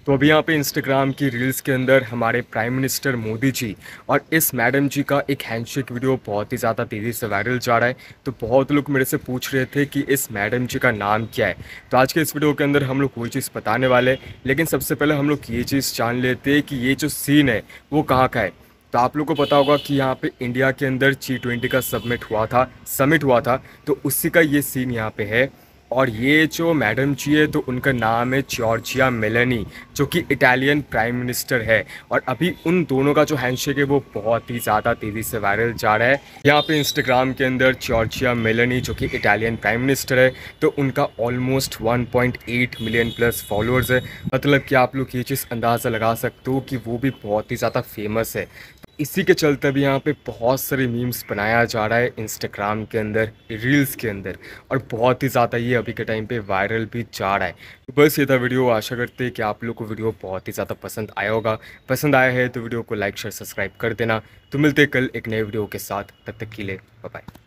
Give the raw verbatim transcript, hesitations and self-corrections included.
तो अभी यहाँ पे इंस्टाग्राम की रील्स के अंदर हमारे प्राइम मिनिस्टर मोदी जी और इस मैडम जी का एक हैंडशेक वीडियो बहुत ही ज़्यादा तेज़ी से वायरल जा रहा है। तो बहुत लोग मेरे से पूछ रहे थे कि इस मैडम जी का नाम क्या है। तो आज के इस वीडियो के अंदर हम लोग कोई चीज़ बताने वाले हैं, लेकिन सबसे पहले हम लोग ये चीज़ जान लेते हैं कि ये जो सीन है वो कहाँ का है। तो आप लोग को पता होगा कि यहाँ पे इंडिया के अंदर जी ट्वेंटी का सबमिट हुआ था समिट हुआ था तो उसी का ये सीन यहाँ पे है। और ये जो मैडम जी है तो उनका नाम है जॉर्जिया मेलोनी, जो कि इटालियन प्राइम मिनिस्टर है। और अभी उन दोनों का जो हैंडशेक है वो बहुत ही ज़्यादा तेज़ी से वायरल जा रहा है। यहाँ पे इंस्टाग्राम के अंदर जॉर्जिया मेलोनी जो कि इटालियन प्राइम मिनिस्टर है तो उनका almost one point eight million plus followers है। मतलब कि आप लोग ये चीज़ अंदाज़ा लगा सकते हो कि वो भी बहुत ही ज़्यादा फेमस है। इसी के चलते भी यहाँ पे बहुत सारे मीम्स बनाया जा रहा है इंस्टाग्राम के अंदर, रील्स के अंदर, और बहुत ही ज़्यादा ये अभी के टाइम पे वायरल भी जा रहा है। तो बस ये था वीडियो। आशा करते हैं कि आप लोग को वीडियो बहुत ही ज़्यादा पसंद आया होगा। पसंद आया है तो वीडियो को लाइक शेयर सब्सक्राइब कर देना। तो मिलते हैं कल एक नए वीडियो के साथ, तब तक के लिए बाय बाय।